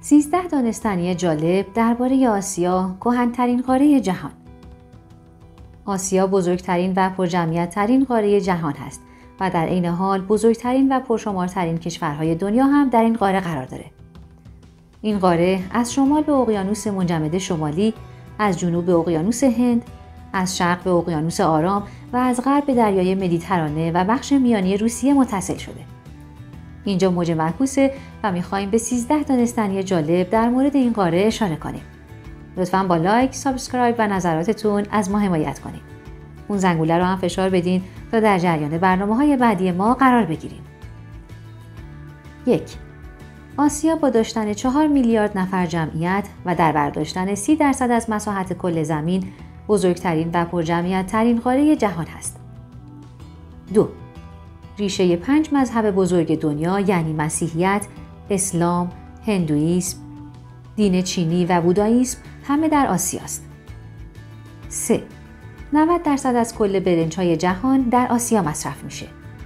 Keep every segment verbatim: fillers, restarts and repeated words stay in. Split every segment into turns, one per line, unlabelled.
سیزده دانستنی جالب درباره آسیا، کهن‌ترین قاره جهان. آسیا بزرگترین و پرجمعیت‌ترین قاره جهان است و در عین حال بزرگترین و پرشمارترین کشورهای دنیا هم در این قاره قرار داره. این قاره از شمال به اقیانوس منجمد شمالی، از جنوب به اقیانوس هند، از شرق به اقیانوس آرام و از غرب به دریای مدیترانه و بخش میانی روسیه متصل شده. اینجا موج معکوسه و می‌خوایم به سیزده دانستنی جالب در مورد این قاره اشاره کنیم. لطفاً با لایک، سابسکرایب و نظراتتون از ما حمایت کنید. اون زنگوله رو هم فشار بدین تا در جریان برنامه‌های بعدی ما قرار بگیریم. یک. آسیا با داشتن چهار میلیارد نفر جمعیت و در بر داشتن سی درصد از مساحت کل زمین، بزرگترین و پرجمعیت‌ترین قاره جهان است. دو. ریشه پنج مذهب بزرگ دنیا یعنی مسیحیت، اسلام، هندوئیسم، دین چینی و بوداییسم همه در آسیاست. سه. نود درصد از کل برنج‌های جهان در آسیا مصرف میشه.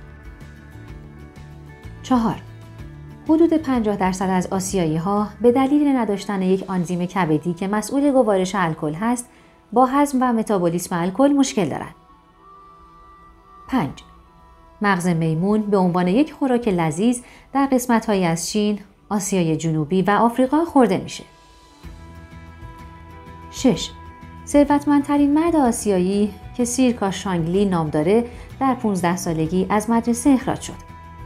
چهار. حدود پنجاه درصد از آسیایی‌ها به دلیل نداشتن یک آنزیم کبدی که مسئول گوارش الکل هست، با هضم و متابولیسم الکل مشکل دارند. پنج. مغز میمون به عنوان یک خوراک لذیذ در قسمت‌هایی از چین، آسیای جنوبی و آفریقا خورده میشه. شش. ثروتمندترین مرد آسیایی که سیرکا شانگلی نام داره در پانزده سالگی از مدرسه اخراج شد.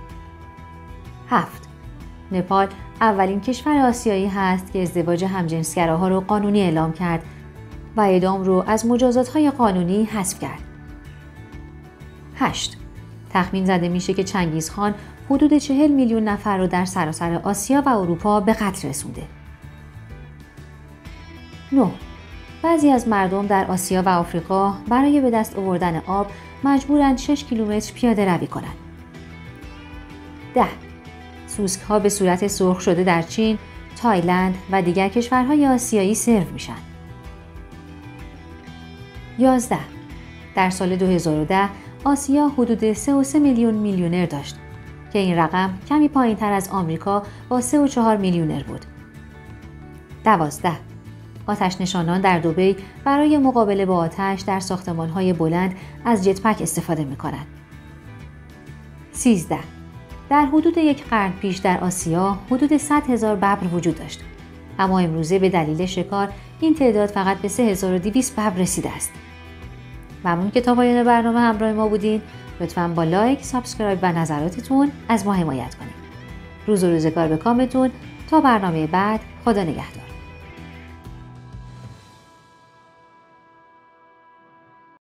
هفت. نپال اولین کشور آسیایی هست که ازدواج همجنسگراها رو قانونی اعلام کرد و اعدام رو از مجازات‌های قانونی حذف کرد. هشت. تخمین زده میشه که چنگیزخان حدود چهل میلیون نفر رو در سراسر آسیا و اروپا به قتل رسونده. نه. بعضی از مردم در آسیا و آفریقا برای به دست آوردن آب مجبورند شش کیلومتر پیاده روی کنند. ده. سوسک ها به صورت سرخ شده در چین، تایلند و دیگر کشورهای آسیایی سرو میشن. یازده. در سال دو هزار و ده آسیا حدود سه و سه میلیون میلیونر داشت که این رقم کمی پایین تر از آمریکا با سه و چهار میلیونر بود. دوازده. آتش نشانان در دبی برای مقابله با آتش در ساختمان‌های بلند از جت پک استفاده می‌کنند. سیزده. در حدود یک قرن پیش در آسیا حدود صد هزار ببر وجود داشت، اما امروزه به دلیل شکار این تعداد فقط به سه هزار و دویست ببر رسیده است. ممنون که تا پایان برنامه همراه ما بودین. لطفاً با لایک، سابسکرایب و نظراتتون از ما حمایت کنید. روز و روزگار به کامتون. تا برنامه بعد، خدا نگهدار.